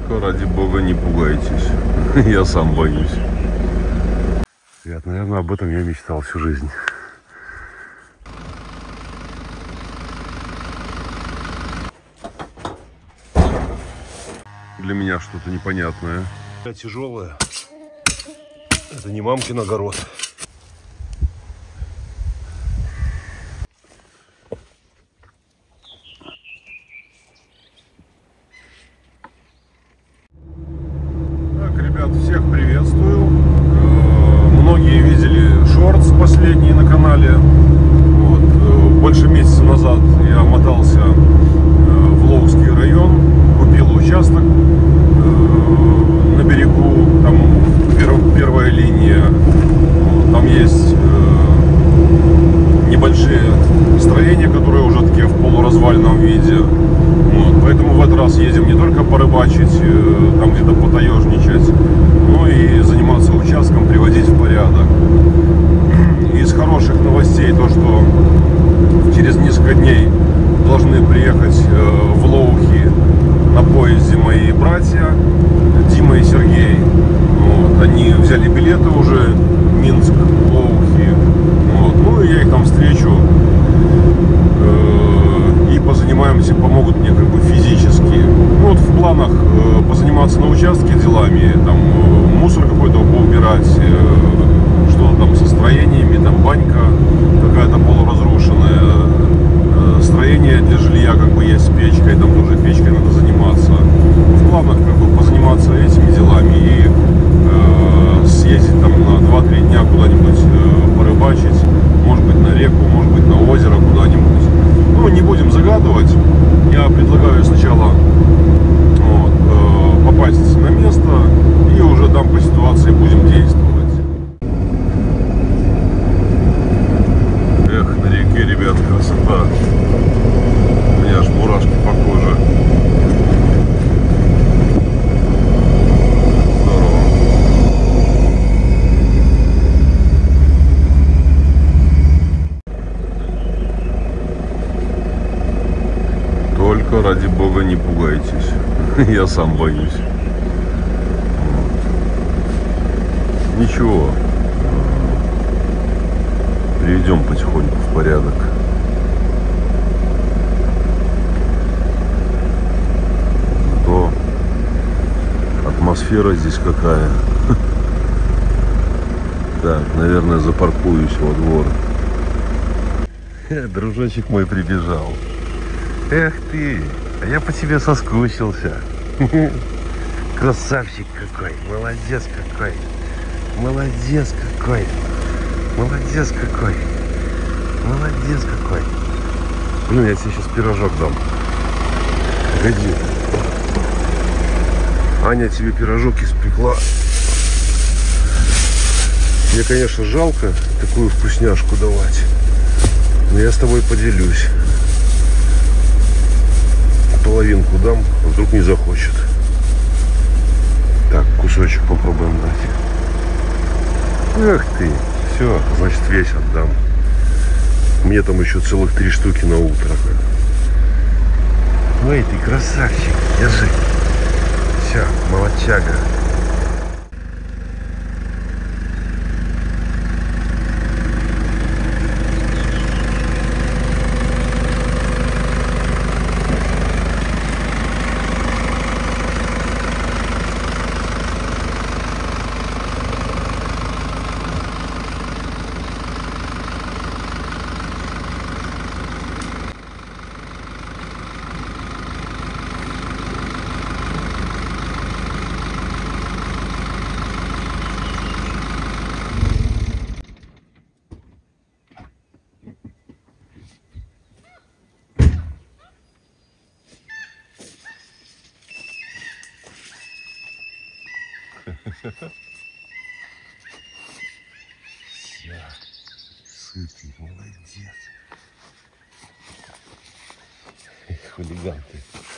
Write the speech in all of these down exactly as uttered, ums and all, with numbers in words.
Только ради бога не пугайтесь. Я сам боюсь. Ребят, наверное, об этом я мечтал всю жизнь. Для меня что-то непонятное. Тяжелое. Это не мамкин огород. Так, ребят, всех приветствую. Многие видели шортс последние на канале. Вот. Больше месяца назад я мотался в Лоукский район, купил участок на берегу, там первая линия, там есть небольшие строения, которые уже такие в полуразвальном виде. Вот. Поэтому в этот раз едем не только порыбачить, там где-то потаежничать, но и заниматься участком, приводить в порядок. Из хороших новостей то, что через несколько дней должны приехать в Лоухи на поезде мои братья Дима и Сергей. Вот. Они взяли билеты уже, Минск, Лоухи. Вот. Ну и я их там встречу и позанимаемся, помогут мне как бы физически. Ну, вот в планах позаниматься на участке делами, там мусор какой-то поубирать, что-то там со строениями, там банька какая-то полуразрушенная, строение для жилья как бы есть с печкой, там тоже печкой надо заниматься. В планах как бы позаниматься этими делами и э, съездить там на два-три дня куда-нибудь э, порыбачить, может быть на реку, может быть на озеро куда-нибудь. Ну, не будем загадывать. Я предлагаю сначала вот, э, попасть на место и уже там по ситуации будем действовать. Эх, на реке, ребят, красота. У меня аж мурашки по коже. Здорово. Только ради бога не пугайтесь. Я сам боюсь. Ничего. Приведем потихоньку в порядок. То атмосфера здесь какая. Так, наверное, запаркуюсь во двор. Дружочек мой прибежал. Эх ты, а я по тебе соскучился. Красавчик какой, молодец какой. Молодец какой. Молодец какой. Молодец какой. Блин, я тебе сейчас пирожок дам. Погоди. Аня тебе пирожок испекла. Мне, конечно, жалко такую вкусняшку давать, но я с тобой поделюсь. Половинку дам, а вдруг не захочет. Так, кусочек попробуем дать. Эх ты. Все, значит, весь отдам. Мне там еще целых три штуки на утро. Ой, ты красавчик. Держи. Все, молодчага. Я сытый, молодец. Хулиган ты.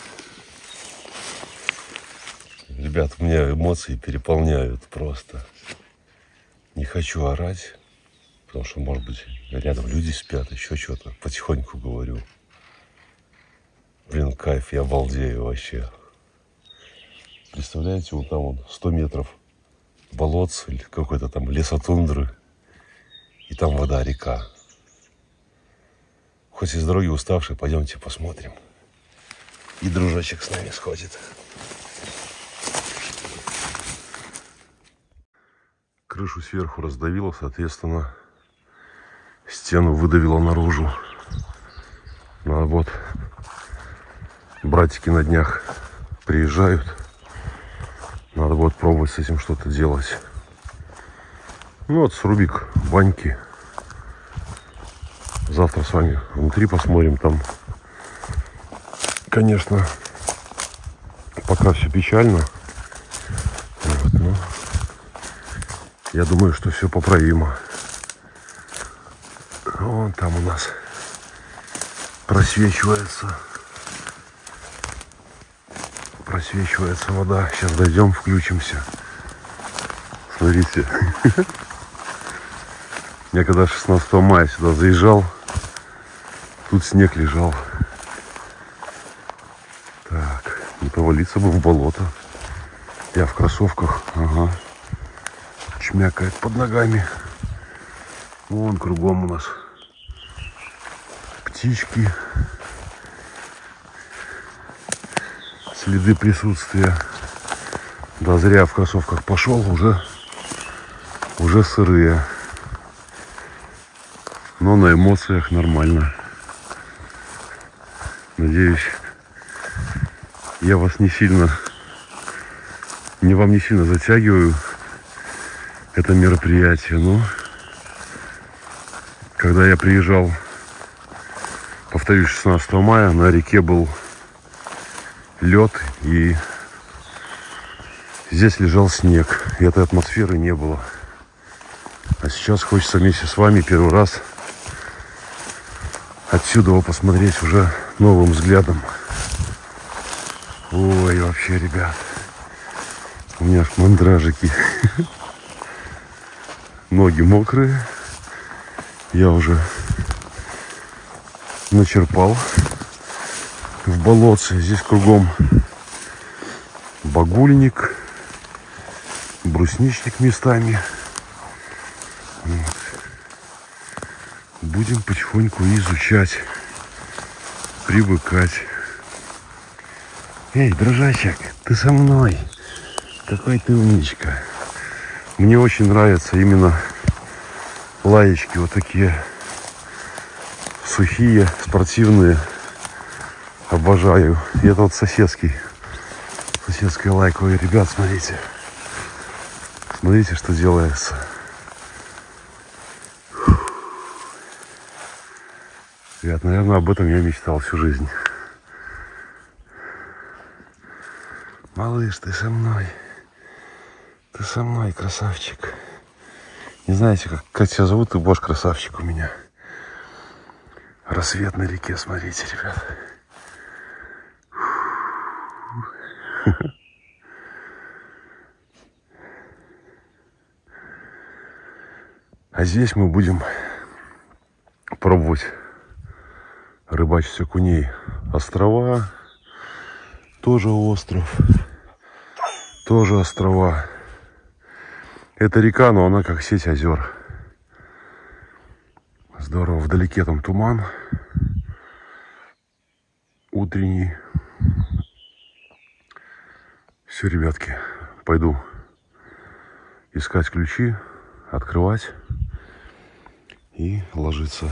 Ребят, у меня эмоции переполняют просто. Не хочу орать, потому что, может быть, рядом люди спят, еще что-то. Потихоньку говорю. Блин, кайф, я балдею вообще. Представляете, вот там вот сто метров болотца или какой-то там лесотундры. И там вода, река. Хоть из дороги уставшие, пойдемте посмотрим. И дружочек с нами сходит. Крышу сверху раздавило, соответственно, стену выдавило наружу. Ну а вот братики на днях приезжают. Надо будет пробовать с этим что-то делать. Ну вот срубик баньки. Завтра с вами внутри посмотрим. Там, конечно, пока все печально. Вот, но я думаю, что все поправимо. Вон там у нас просвечивается. Просвечивается вода. Сейчас дойдем, включимся. Смотрите. Я когда шестнадцатого мая сюда заезжал, тут снег лежал. Так, не повалиться бы в болото. Я в кроссовках. Ага. Чмякает под ногами. Вон кругом у нас птички. Следы присутствия. Да, зря я в кроссовках пошел, уже, уже сырые. Но на эмоциях нормально. Надеюсь, я вас не сильно, не вам не сильно затягиваю это мероприятие. Но когда я приезжал, повторюсь, шестнадцатого мая, на реке был лед, и здесь лежал снег, и этой атмосферы не было. А сейчас хочется вместе с вами первый раз отсюда его посмотреть уже новым взглядом. Ой, вообще, ребят, у меня аж мандражики. Ноги мокрые. Я уже начерпал в болотце. Здесь кругом багульник, брусничник местами. Вот. Будем потихоньку изучать, привыкать. Эй, дружачек, ты со мной? Какой ты умничка. Мне очень нравятся именно лаечки вот такие сухие, спортивные. Обожаю. И это вот соседский. Соседская лайка. Ой, ребят, смотрите. Смотрите, что делается. Ребят, наверное, об этом я мечтал всю жизнь. Малыш, ты со мной. Ты со мной, красавчик. Не знаете, как, как тебя зовут, ты будешь красавчик у меня. Рассвет на реке, смотрите, ребят. А здесь мы будем пробовать рыбачить окуней. Острова, тоже остров, тоже острова. Это река, но она как сеть озер. Здорово, вдалеке там туман утренний. Все, ребятки, пойду искать ключи, открывать и ложиться.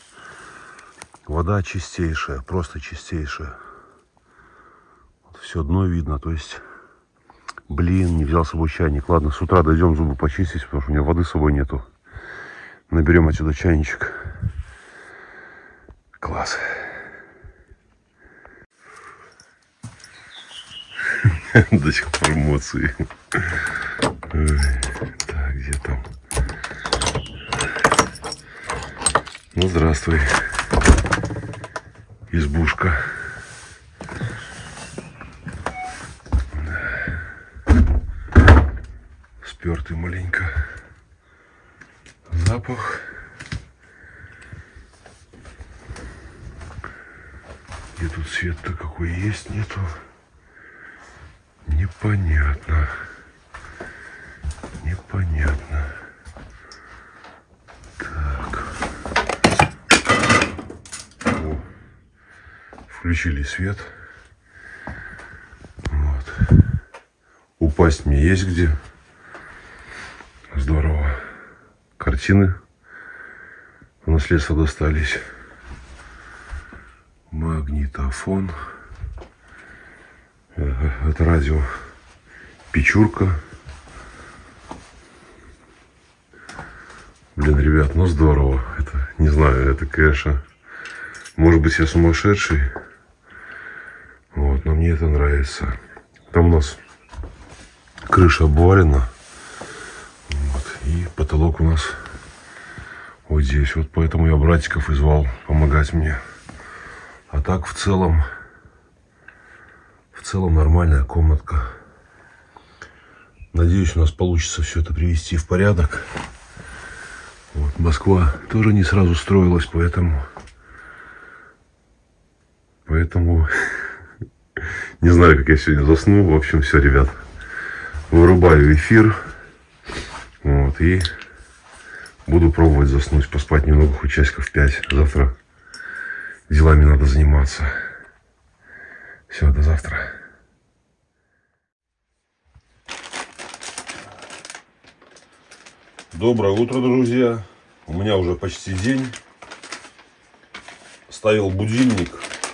Вода чистейшая, просто чистейшая. Вот все дно видно, то есть, блин, не взял с собой чайник. Ладно, с утра дойдем зубы почистить, потому что у меня воды с собой нету. Наберем отсюда чайничек. Класс. До сих пор эмоции. Так, где там? Ну, здравствуй, избушка. Спертый маленько. Запах. Где тут свет-то какой есть, нету. Непонятно. Непонятно. Так. О. Включили свет. Вот. Упасть мне есть где. Здорово. Картины в наследство достались. Магнитофон. Это радио. Печурка. Блин, ребят, ну здорово. Это, не знаю, это, конечно, может быть, я сумасшедший. Вот, но мне это нравится. Там у нас крыша обвалена. Вот, и потолок у нас вот здесь. Вот поэтому я братиков и звал помогать мне. А так в целом, в целом нормальная комнатка. Надеюсь, у нас получится все это привести в порядок. Вот, Москва тоже не сразу строилась, поэтому, поэтому не знаю, как я сегодня засну. В общем, все, ребят, вырубаю эфир, вот, и буду пробовать заснуть, поспать немного, хоть часиков пять. Завтра делами надо заниматься. Все, до завтра. Доброе утро, друзья. У меня уже почти день. Ставил будильник,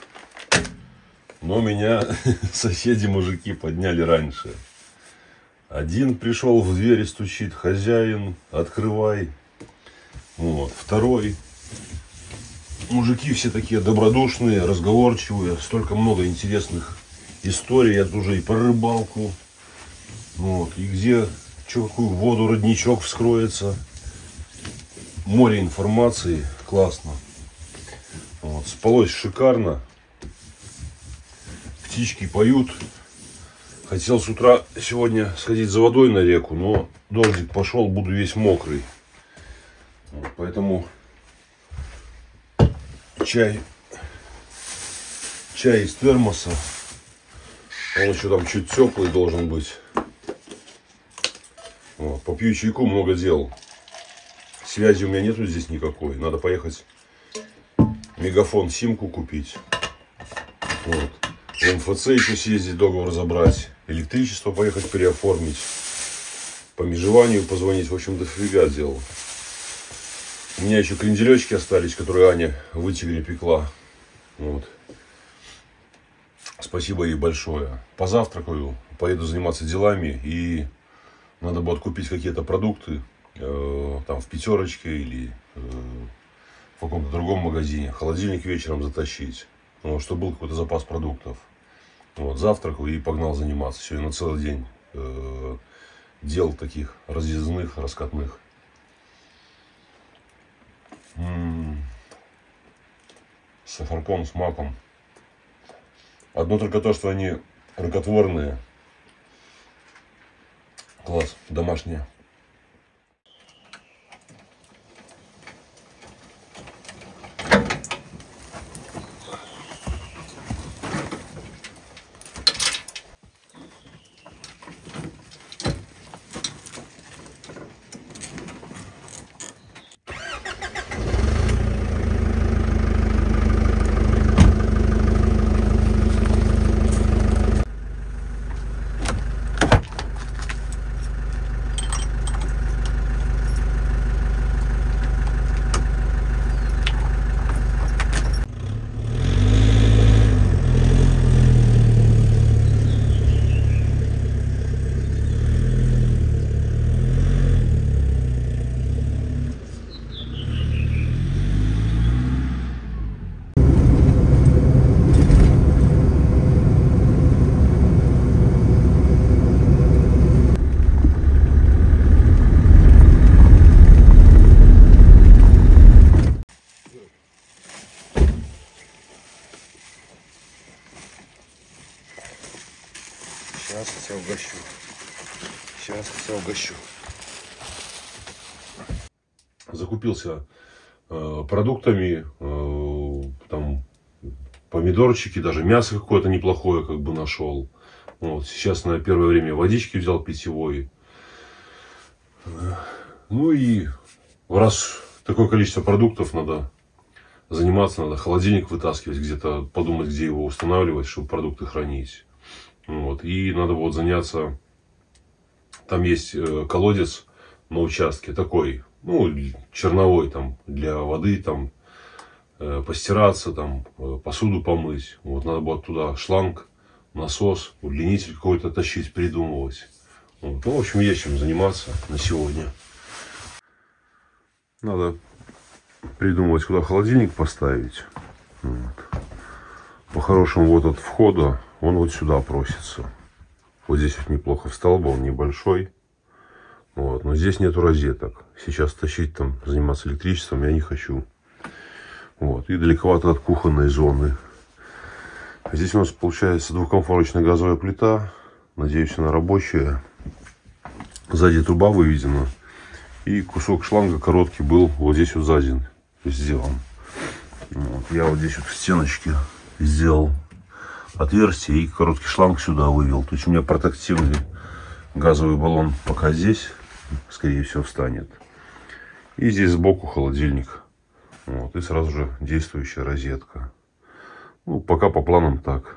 но меня соседи-мужики подняли раньше. Один пришел в дверь и стучит: хозяин, открывай. Вот. Второй. Мужики все такие добродушные, разговорчивые. Столько много интересных историй. Это уже и про рыбалку. Вот. И где... Что, какую воду родничок вскроется. Море информации. Классно. Вот. Спалось шикарно. Птички поют. Хотел с утра сегодня сходить за водой на реку, но дождик пошел, буду весь мокрый. Вот. Поэтому чай. Чай из термоса. Он еще там чуть теплый должен быть. Вот, попью чайку, много дел. Связи у меня нету здесь никакой. Надо поехать мегафон, симку купить. Вот. В эм эф цэ еще съездить, договор забрать. Электричество поехать переоформить. По межеванию позвонить. В общем, дофига дел. У меня еще кренделечки остались, которые Аня в Итигре пекла. Вот. Спасибо ей большое. Позавтракаю, поеду заниматься делами и... Надо будет купить какие-то продукты э, там в пятерочке или э, в каком-то другом магазине. Холодильник вечером затащить, ну, чтобы был какой-то запас продуктов. Вот, завтракаю и погнал заниматься. Сегодня на целый день э, дел таких разъездных, раскатных. М-м-м. С сахарком, с маком. Одно только то, что они рукотворные. Класс, домашняя. Сейчас я тебя угощу. Сейчас я тебя угощу. Закупился э, продуктами, э, там помидорчики, даже мясо какое-то неплохое как бы нашел. Вот, сейчас на первое время водички взял питьевой. Ну и раз такое количество продуктов, надо заниматься, надо холодильник вытаскивать, где-то подумать, где его устанавливать, чтобы продукты хранить. Вот. И надо вот заняться, там есть колодец на участке такой, ну, черновой, там, для воды, там, постираться, там, посуду помыть. Вот, надо было туда шланг, насос, удлинитель какой-то тащить, придумывать. Вот. Ну, в общем, есть чем заниматься на сегодня. Надо придумывать, куда холодильник поставить. Вот. По-хорошему, вот от входа он вот сюда просится. Вот здесь вот неплохо встал бы, он небольшой. Вот. Но здесь нету розеток. Сейчас тащить там, заниматься электричеством я не хочу. Вот. И далековато от кухонной зоны. Здесь у нас получается двухкомфорочная газовая плита. Надеюсь, она рабочая. Сзади труба выведена. И кусок шланга короткий был вот здесь вот сзади сделан. Вот. Я вот здесь вот в стеночке сделал отверстие и короткий шланг сюда вывел. То есть у меня портативный газовый баллон пока здесь, скорее всего, встанет. И здесь сбоку холодильник. Вот. И сразу же действующая розетка. Ну, пока по планам так.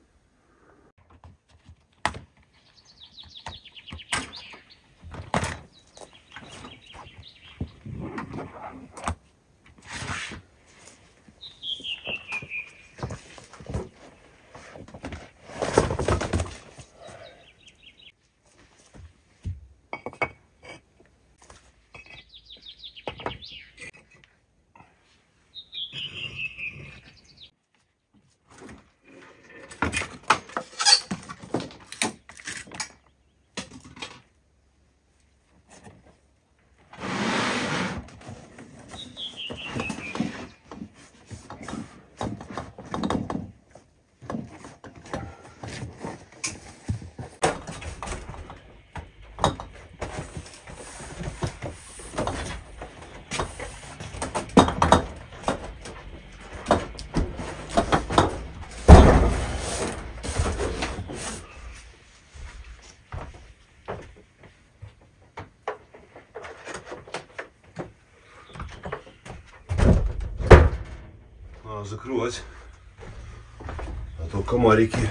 Закрывать, а то комарики.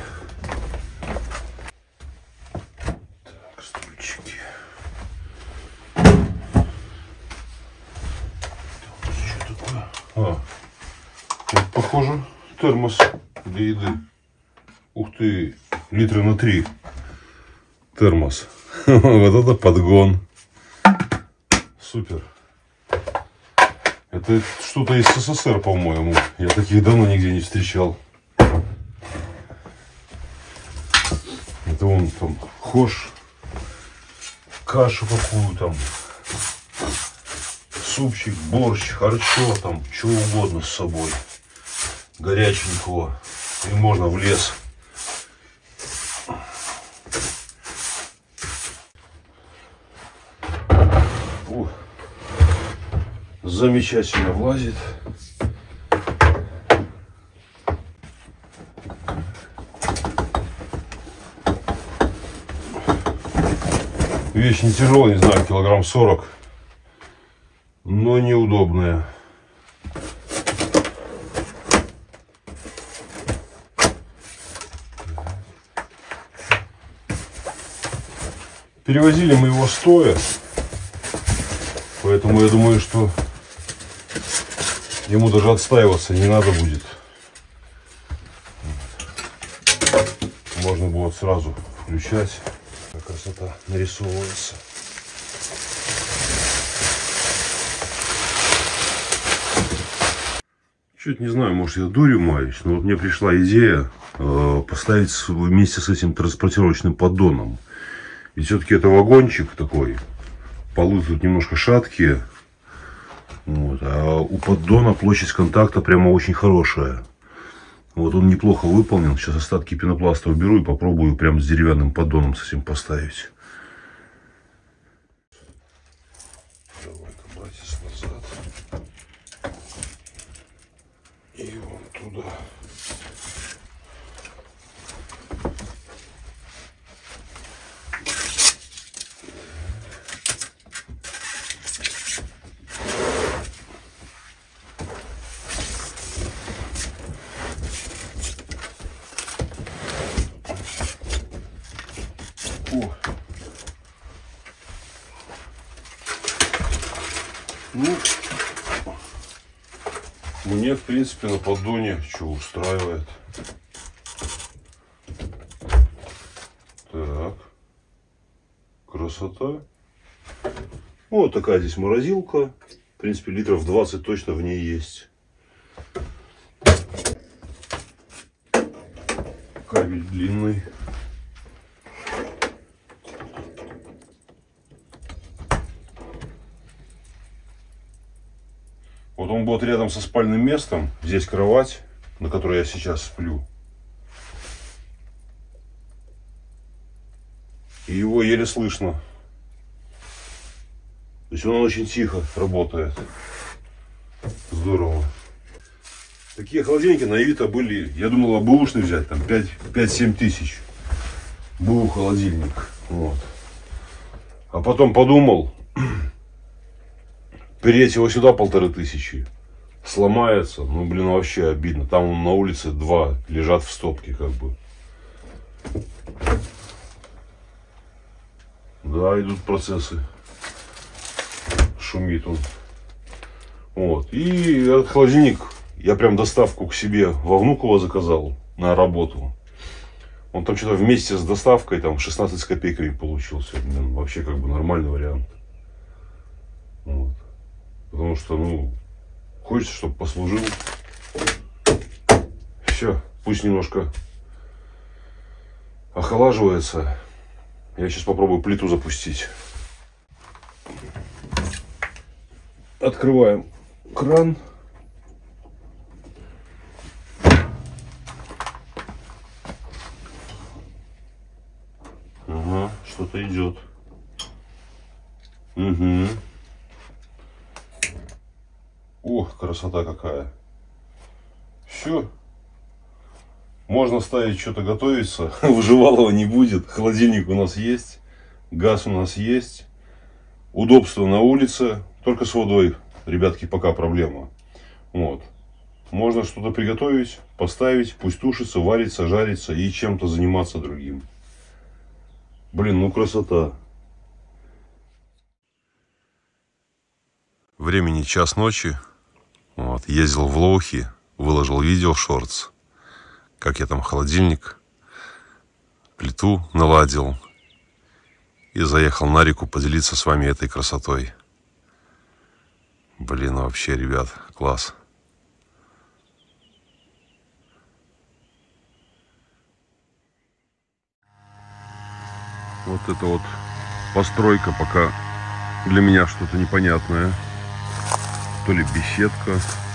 Так, стульчики. Что такое? А, это, похоже, термос для еды. Ух ты, литра на три термос. Вот это подгон. Супер. Это что-то из СССР, по-моему. Я таких давно нигде не встречал. Это вон там хошь, кашу какую там, супчик, борщ, харчо, там, чего угодно с собой. Горяченького. И можно в лес. О, замечательно влазит. Вещь не тяжелая, не знаю, килограмм сорок, но неудобная. Перевозили мы его стоя, поэтому я думаю, что ему даже отстаиваться не надо будет. Можно будет сразу включать. Красота нарисовывается. Чуть не знаю, может, я дурью маюсь, но вот мне пришла идея э, поставить вместе с этим транспортировочным поддоном. И все-таки это вагончик такой. Полы тут немножко шаткие. Вот, а у поддона площадь контакта прямо очень хорошая. Вот он неплохо выполнен. Сейчас остатки пенопласта уберу и попробую прямо с деревянным поддоном с этим поставить. Давай-ка, братец, назад. И вон туда. О. Ну, мне, в принципе, на поддоне что устраивает. Так. Красота. Вот такая здесь морозилка. В принципе, литров двадцать точно в ней есть. Кабель длинный. Вот он будет рядом со спальным местом. Здесь кровать, на которой я сейчас сплю. И его еле слышно. То есть он очень тихо работает. Здорово. Такие холодильники на Авито были, я думал, бэушный взять, там пять-семь тысяч. Был холодильник. Вот. А потом подумал, переть его сюда полторы тысячи. Сломается. Ну, блин, вообще обидно. Там на улице два лежат в стопке, как бы. Да, идут процессы. Шумит он. Вот. И этот холодильник я прям доставку к себе во Внуково заказал на работу. Он там что-то вместе с доставкой там шестнадцать с копейками получился. Блин, вообще как бы нормальный вариант. Вот. Потому что, ну, хочется, чтобы послужил. Все, пусть немножко охолаживается. Я сейчас попробую плиту запустить. Открываем кран. Ага, что-то идет. Угу. Ох, красота какая. Все. Можно ставить что-то готовиться. Выживалого не будет. Холодильник у нас есть. Газ у нас есть. Удобство на улице. Только с водой, ребятки, пока проблема. Вот. Можно что-то приготовить, поставить, пусть тушится, варится, жарится и чем-то заниматься другим. Блин, ну красота. Времени час ночи. Вот. Ездил в Лоухи, выложил видео в шортс, как я там холодильник, плиту наладил. И заехал на реку поделиться с вами этой красотой. Блин, вообще, ребят, класс. Вот это вот постройка пока для меня что-то непонятное. То ли беседка,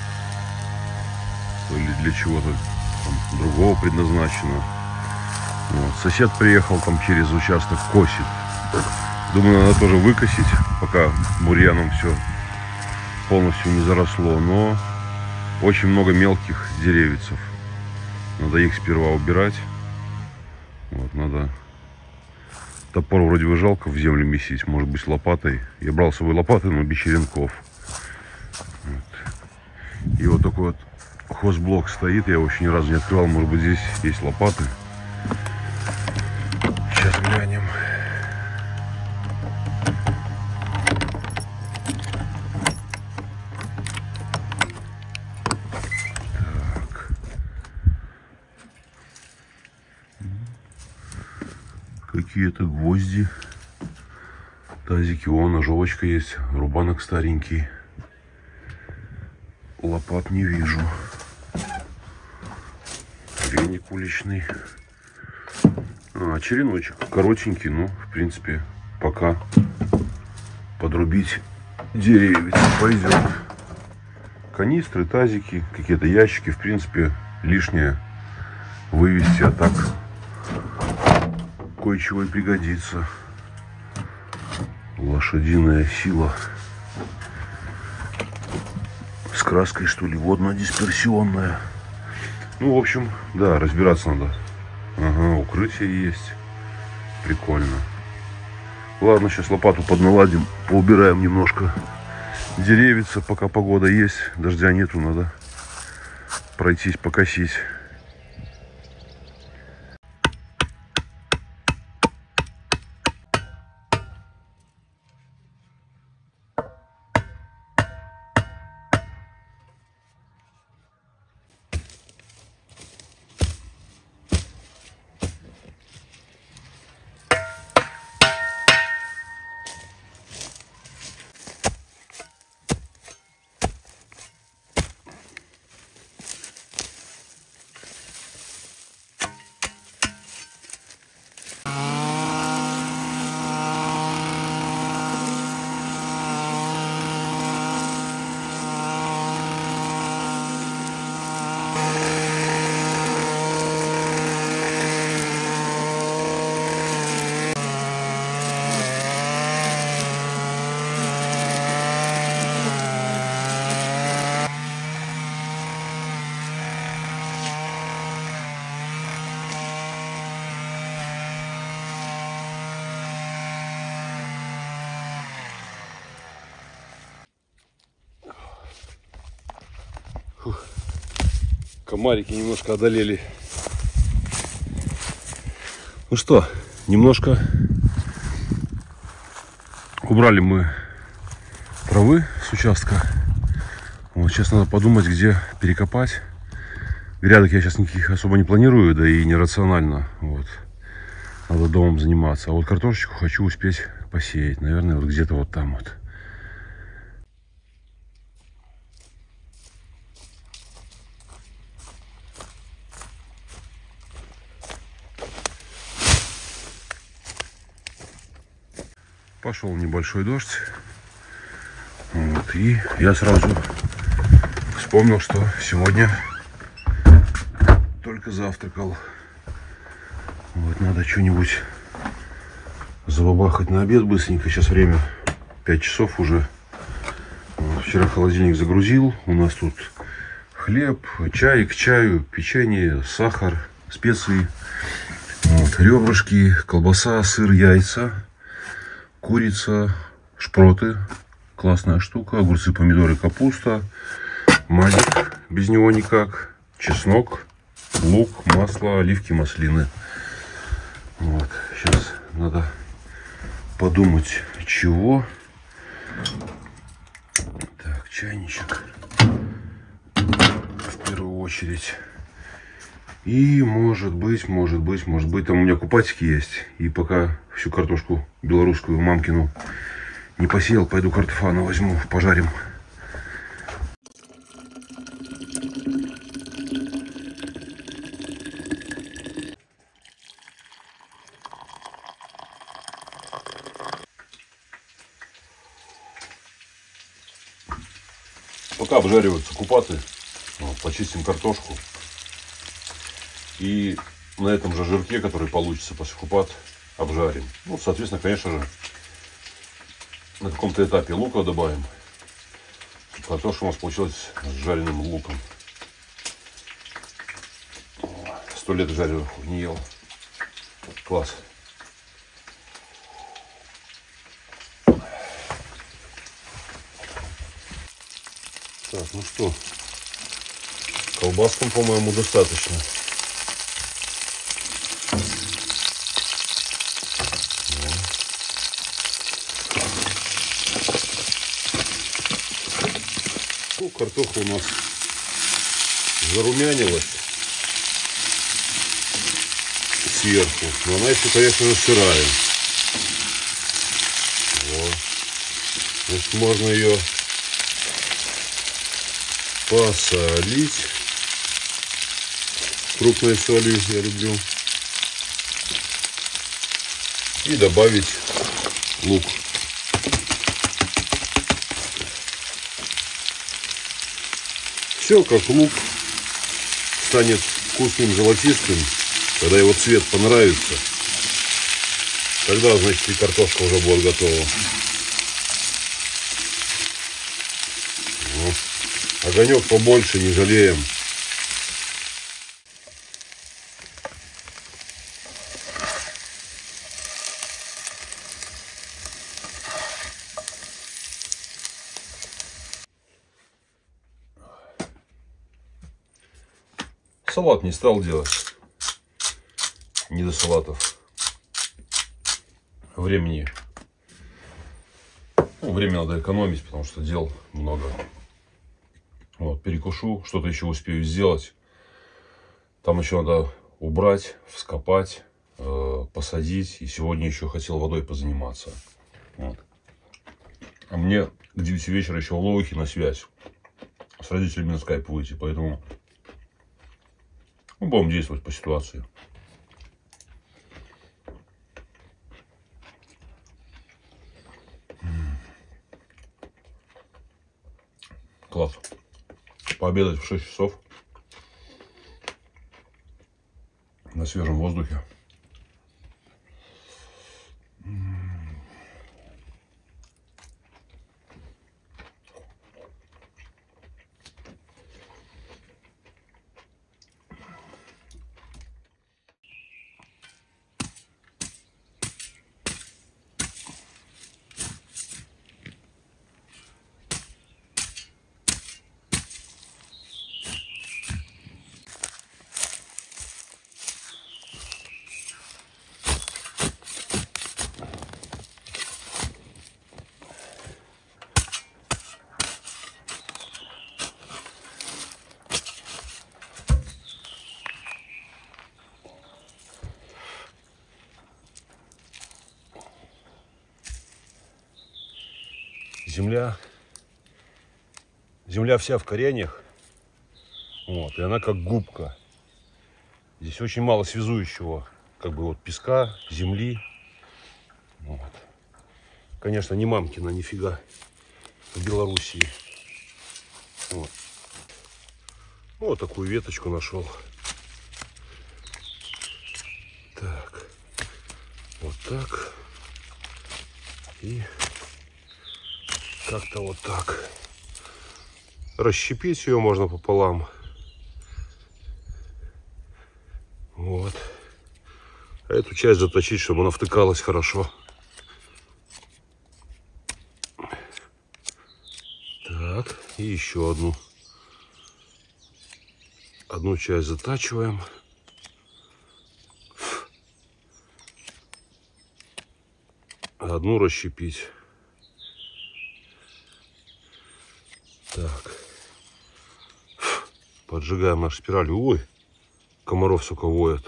то ли для чего-то другого предназначено. Вот. Сосед приехал там через участок, косит. Думаю, надо тоже выкосить, пока бурьяном все полностью не заросло. Но очень много мелких деревьев. Надо их сперва убирать. Вот, надо... Топор вроде бы жалко в землю месить, может быть, лопатой. Я брал с собой лопаты, но без черенков. Вот. И вот такой вот хозблок стоит, я его еще ни разу не открывал. Может быть, здесь есть лопаты. Сейчас глянем. Так. Какие-то гвозди. Тазики, о, ножовочка есть. Рубанок старенький. Лопат не вижу. Веник уличный. А, череночек коротенький, ну, в принципе, пока подрубить деревья пойдет. Канистры, тазики, какие-то ящики, в принципе, лишнее вывести, а так кое-чего и пригодится. Лошадиная сила. С краской, что ли, водно-дисперсионная. Ну, в общем, да, разбираться надо. Ага, укрытие есть. Прикольно. Ладно, сейчас лопату подналадим, поубираем немножко деревица, пока погода есть. Дождя нету, надо пройтись, покосить. Комарики немножко одолели. Ну что, немножко убрали мы травы с участка. Вот, сейчас надо подумать, где перекопать. Грядок я сейчас никаких особо не планирую, да и нерационально. Вот. Надо домом заниматься. А вот картошечку хочу успеть посеять. Наверное, вот где-то вот там вот. Пошел небольшой дождь. Вот, и я сразу вспомнил, что сегодня только завтракал. Вот, надо что-нибудь забабахать на обед быстренько. Сейчас время пять часов уже. Вот, вчера холодильник загрузил. У нас тут хлеб, чай к чаю, печенье, сахар, специи, вот, ребрышки, колбаса, сыр, яйца, курица, шпроты. Классная штука. Огурцы, помидоры, капуста. Мазик. Без него никак. Чеснок, лук, масло, оливки, маслины. Вот. Сейчас надо подумать, чего. Так, чайничек. В первую очередь. И может быть, может быть, может быть, там у меня купатики есть. И пока всю картошку белорусскую мамкину не посеял, пойду картофана возьму, пожарим. Пока обжариваются купаты, вот, почистим картошку. И на этом же жирке, который получится после купат, обжарим. Ну, соответственно, конечно же, на каком-то этапе лука добавим. Картошка у нас получилась с жареным луком. Сто лет жареных не ел. Класс. Так, ну что, колбаскам, по-моему, достаточно. Ну, картоха у нас зарумянилась сверху, но она еще, конечно же, сырая. Вот. Значит, можно ее посолить. Крупной солью я люблю. И добавить лук. Все как лук станет вкусным, золотистым, когда его цвет понравится, тогда, значит, и картошка уже будет готова. Вот. Огонек побольше, не жалеем. Салат не стал делать. Не до салатов. Времени. Ну, время надо экономить, потому что дел много. Вот, перекушу, что-то еще успею сделать. Там еще надо убрать, вскопать, э, посадить. И сегодня еще хотел водой позаниматься. Вот. А мне к девяти вечера еще в Ловухе на связь. С родителями на скайп выйти, поэтому мы будем действовать по ситуации. Класс. Пообедать в шесть часов на свежем воздухе. земля, земля вся в кореньях, вот, и она как губка. Здесь очень мало связующего, как бы вот песка, земли. Вот. Конечно, не мамкина нифига в Белоруссии. Вот. Вот такую веточку нашел. Так, вот так. И как-то вот так. Расщепить ее можно пополам. Вот. А эту часть заточить, чтобы она втыкалась хорошо. Так, и еще одну. Одну часть затачиваем. А одну расщепить. Так. Поджигаем нашу спираль. Ой, комаров, сука, воет.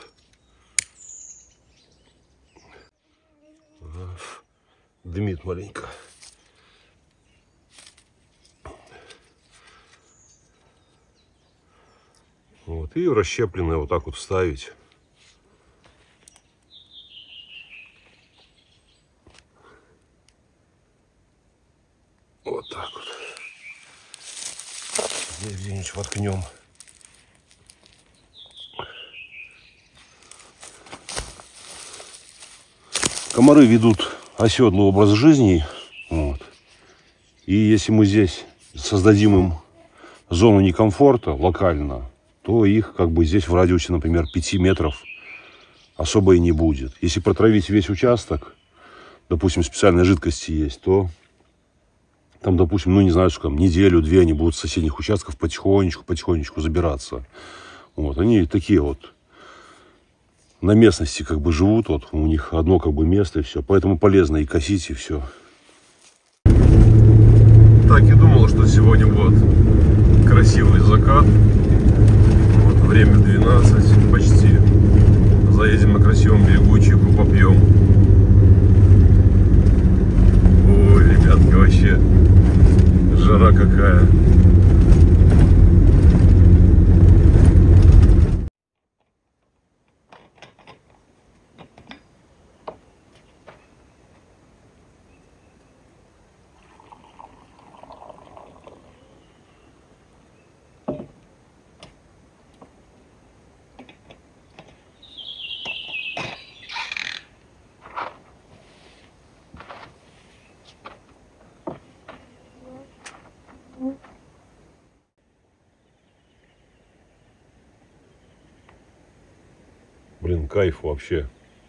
Дымит маленько. Вот, и расщепленное вот так вот вставить. Вот так вот. Здесь где-нибудь воткнем. Комары ведут оседлый образ жизни. Вот. И если мы здесь создадим им зону некомфорта локально, то их как бы здесь в радиусе, например, пяти метров особо и не будет. Если протравить весь участок, допустим, специальной жидкости есть, то там, допустим, ну не знаю, сколько, неделю-две они будут с соседних участков потихонечку-потихонечку забираться. Вот, они такие вот на местности как бы живут, вот у них одно как бы место и все, поэтому полезно и косить, и все. Так и думал, что сегодня будет красивый закат. Вот, время двенадцать почти. Заедем на красивом берегу, чайку попьем. Ой, ребятки, вообще жара какая. Блин, кайф вообще.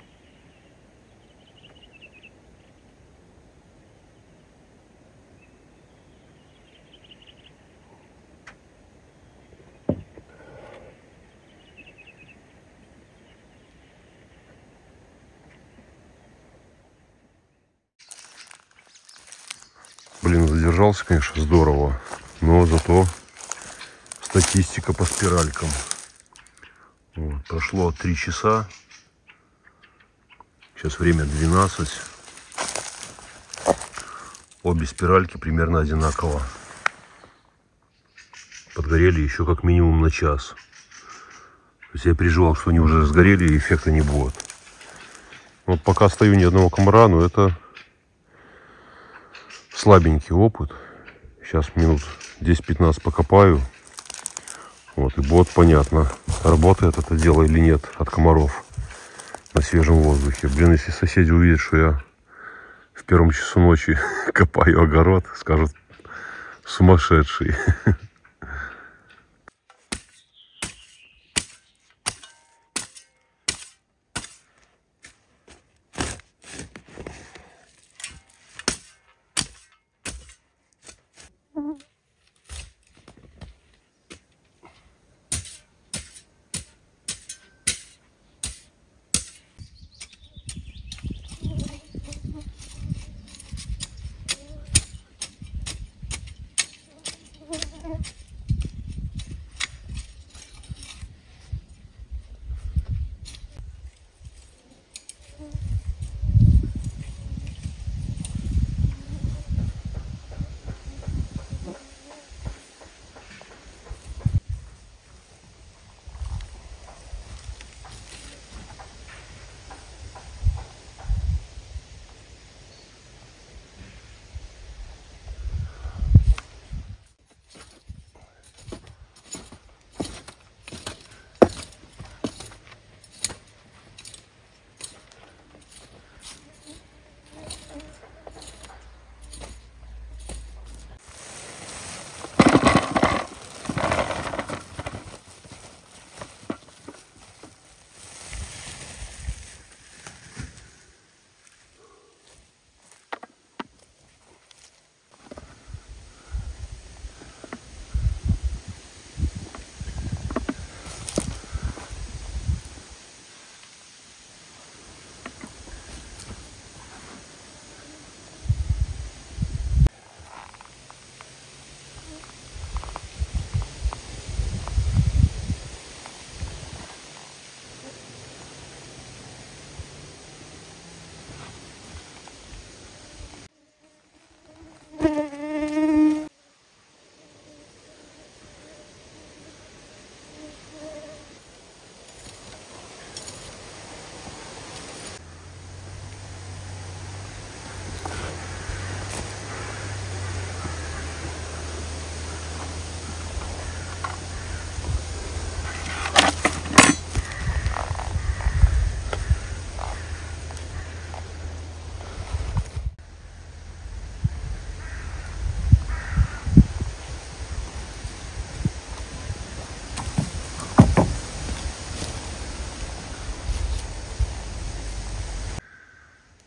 Блин, задержался, конечно, здорово, но зато статистика по спиралькам. Вот, прошло три часа, сейчас время двенадцать, обе спиральки примерно одинаково, подгорели еще как минимум на час. То есть я переживал, что они уже сгорели и эффекта не будет. Вот пока стою, ни одного комара, но это слабенький опыт. Сейчас минут десять-пятнадцать покопаю. Вот, и будет понятно, работает это дело или нет от комаров на свежем воздухе. Блин, если соседи увидят, что я в первом часу ночи копаю огород, скажут: сумасшедший.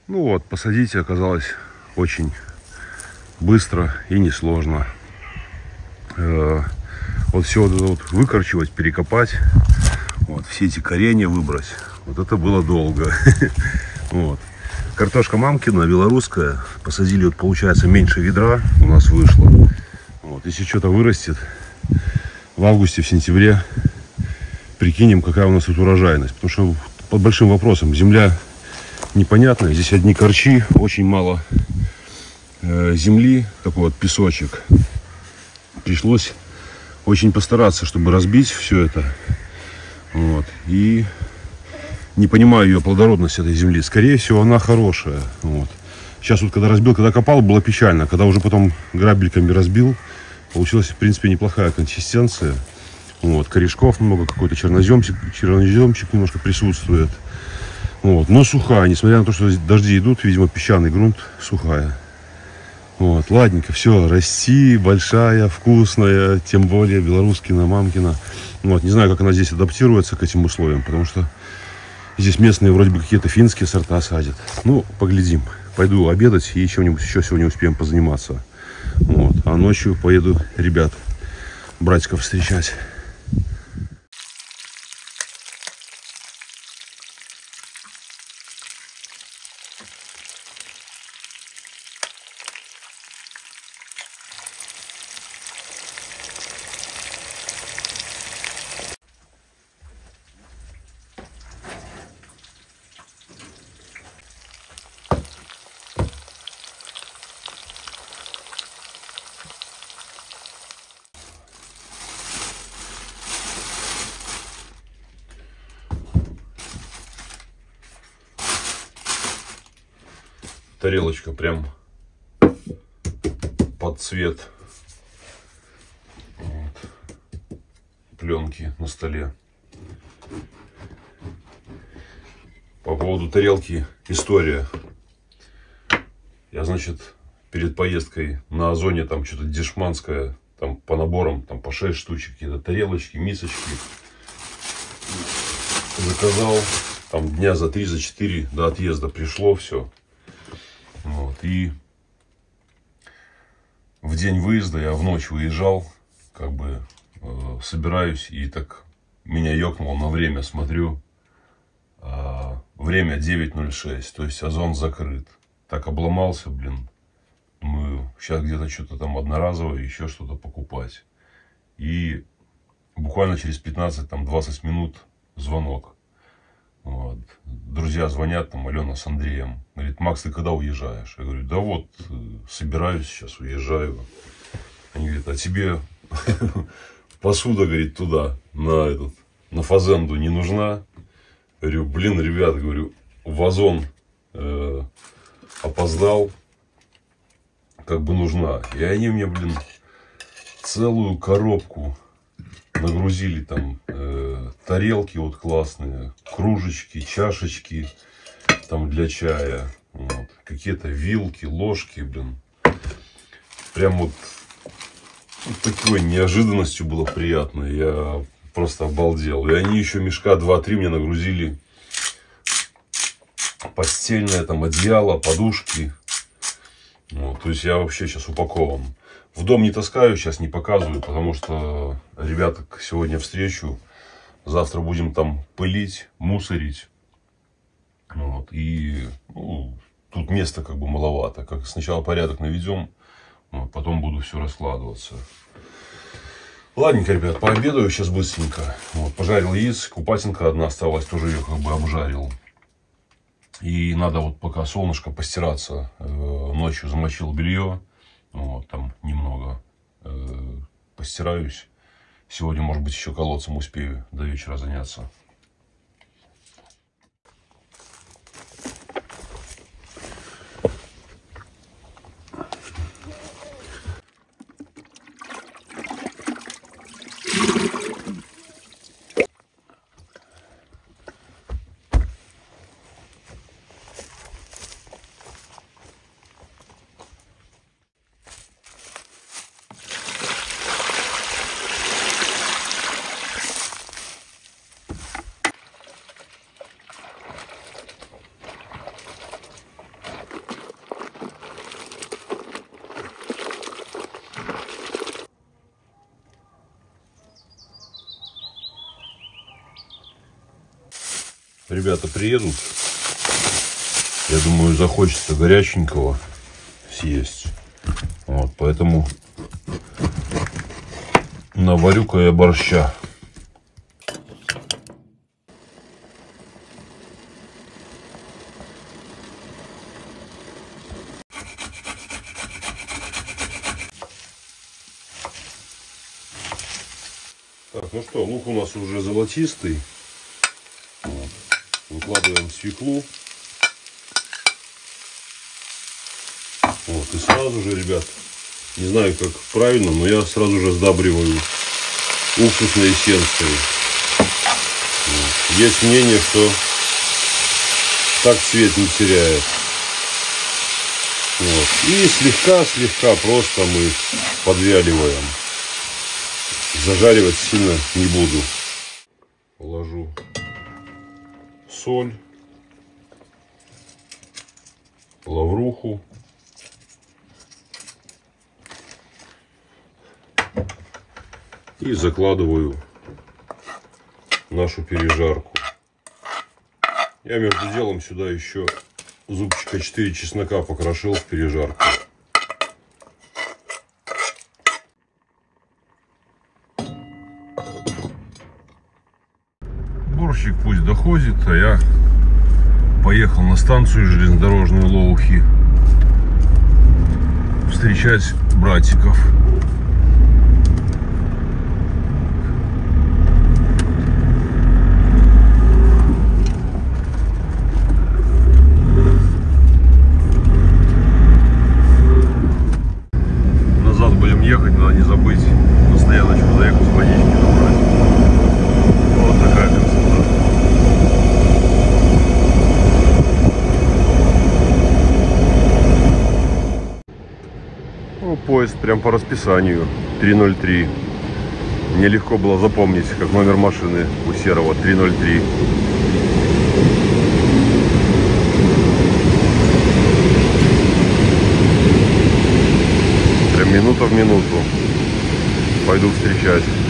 Ну вот, посадить оказалось очень быстро и несложно. Э, вот все вот это вот выкорчевать, перекопать, вот, все эти коренья выбрать, вот это было долго. Вот. Картошка мамкина, белорусская, посадили, вот, получается, меньше ведра у нас вышло. Вот. Если что-то вырастет в августе, в сентябре, прикинем, какая у нас тут урожайность. Потому что под большим вопросом земля непонятная, здесь одни корчи, очень мало э, земли, такой вот песочек. Пришлось очень постараться, чтобы разбить все это. Вот. И не понимаю ее плодородность этой земли. Скорее всего, она хорошая. Вот. Сейчас вот, когда разбил, когда копал, было печально. Когда уже потом грабельками разбил, получилась, в принципе, неплохая консистенция. Вот. Корешков много, какой-то черноземчик, черноземчик немножко присутствует. Вот. Но сухая, несмотря на то, что дожди идут, видимо, песчаный грунт, сухая. Вот. Ладненько, все, расти, большая, вкусная, тем более белорускина, мамкина. Вот. Не знаю, как она здесь адаптируется к этим условиям, потому что здесь местные вроде бы какие-то финские сорта садят. Ну, поглядим. Пойду обедать и чем-нибудь еще сегодня успеем позаниматься. Вот. А ночью поеду ребят, братиков встречать. Тарелочка прям под цвет вот. Пленки на столе. По поводу тарелки история. Я, значит, перед поездкой на Озоне там что-то дешманское, там по наборам, там по шесть штучек, какие-то тарелочки, мисочки заказал. Там дня за три, за четыре до отъезда пришло все. Вот, и в день выезда, я в ночь выезжал, как бы э, собираюсь, и так меня ёкнуло на время, смотрю, э, время девять ноль шесть, то есть Озон закрыт. Так обломался, блин, думаю, сейчас где-то что-то там одноразовое, еще что-то покупать. И буквально через пятнадцать-двадцать минут звонок. Вот. Друзья звонят, там, Алена с Андреем. Говорит, Макс, ты когда уезжаешь? Я говорю, да вот, собираюсь сейчас, уезжаю. Они говорят, а тебе посуда, говорит, туда, на этот, на фазенду не нужна? Я говорю, блин, ребят, говорю, в Озон э, опоздал, как бы нужна. И они мне, блин, целую коробку нагрузили там э, тарелки вот классные, кружечки, чашечки там для чая, вот, какие-то вилки, ложки, блин. Прям вот, вот такой неожиданностью было приятно, я просто обалдел. И они еще мешка два-три мне нагрузили постельное, там одеяло, подушки. Вот, то есть я вообще сейчас упакован. В дом не таскаю, сейчас не показываю, потому что ребята сегодня встречу. Завтра будем там пылить, мусорить. Вот, и ну, тут места как бы маловато. Как сначала порядок наведем, вот, потом буду все раскладываться. Ладненько, ребят, пообедаю сейчас быстренько. Вот, пожарил яиц, купатинка одна осталась, тоже ее как бы обжарил. И надо вот пока солнышко постираться. Ночью замочил белье. Вот, там немного э, постираюсь. Сегодня, может быть, еще колодцем успею до вечера заняться. ребята приедут, я думаю, захочется горяченького съесть. Вот, поэтому наварю-ка я борща. Так, ну что, лук у нас уже золотистый. Вот. Выкладываем свеклу. Вот, и сразу же, ребят, не знаю, как правильно, но я сразу же сдабриваю уксусной эссенцией. Вот. Есть мнение, что так цвет не теряет. Вот. И слегка-слегка просто мы подвяливаем. Зажаривать сильно не буду. Положу соль, лавруху. И закладываю нашу пережарку. Я между делом сюда еще зубчика четыре чеснока покрошил в пережарку. Борщик пусть доходит, а я поехал на станцию железнодорожную Лоухи встречать братиков. Назад будем ехать, надо не забыть на стояночку заехать, водички набрать. Вот такая красота. Ну, поезд прям по расписанию три ноль три. Мне легко было запомнить, как номер машины у Серого три ноль три. Прям минута в минуту пойду встречать.